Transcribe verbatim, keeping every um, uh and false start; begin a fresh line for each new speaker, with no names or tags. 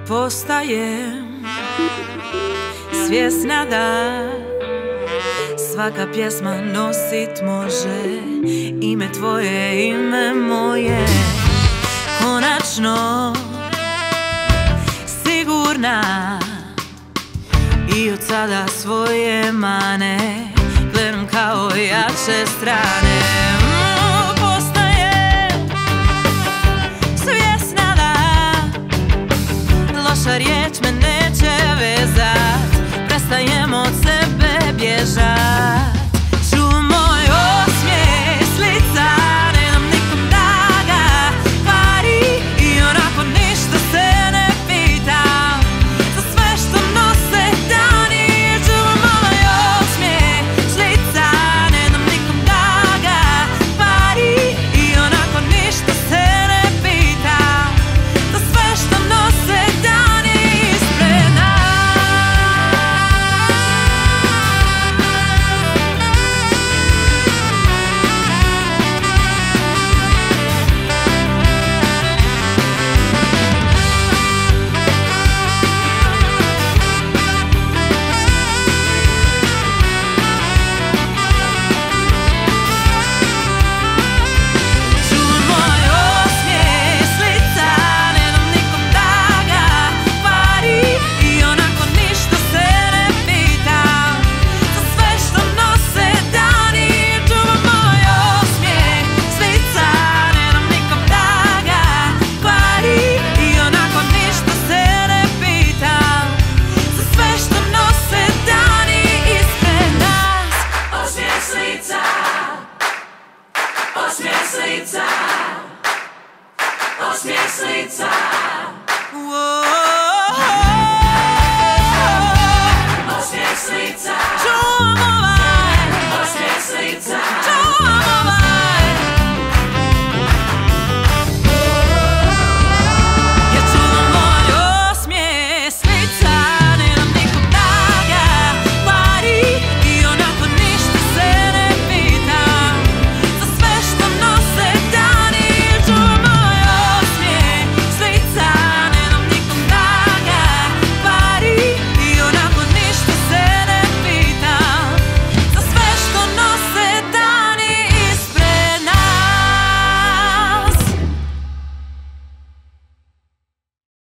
Postajem svjesna da svaka pjesma nosit može ime tvoje, ime moje. Konačno sigurna i od sada svoje mane gledam kao jače strane. Postajem svjesna da loša riječ me neće vezat, prestajem od sebe bježat.